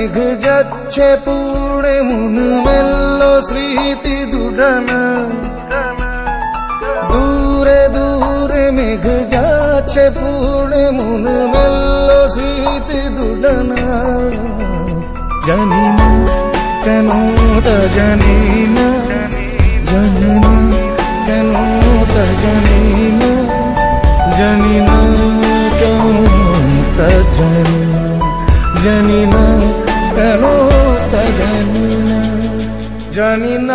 মেঘ যাচ্ছে পুড়ে মন মেলল স্মৃতি দুডানা দূরে দূরে মেঘ যাচ্ছে পুড়ে মন মেলল স্মৃতি দুডানা জানি না কেন তা জানি না জানি না কেন তা জানি না জানি না কেন তা জানি না কেন তা জানি না জানি না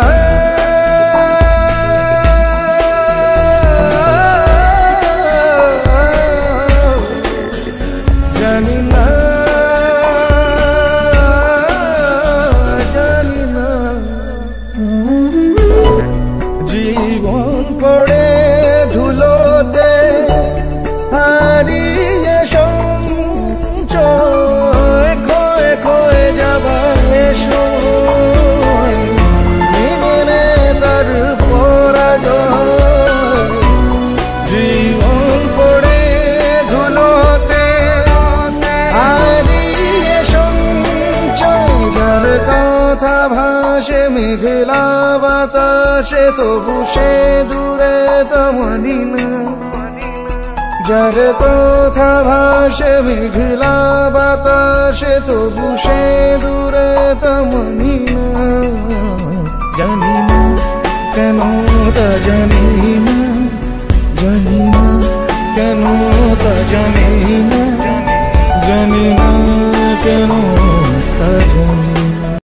জানি না জানি না জীবন পড়ে ধুলোতে হারিয়ে সঞ্চয় খয়ে খয়ে যাবার সময় মেনে তার পরাজয় জীবন পড়ে ধুলোতে হারিয়ে সঞ্চয় যার কথা ভাসে মেঘলা বাতাসে তবু সে দূরে তা মানি না যার কথা ভাসে মেঘলা বাতাসে তবু সে দূরে তা মানি না জানি না কেন তা জানি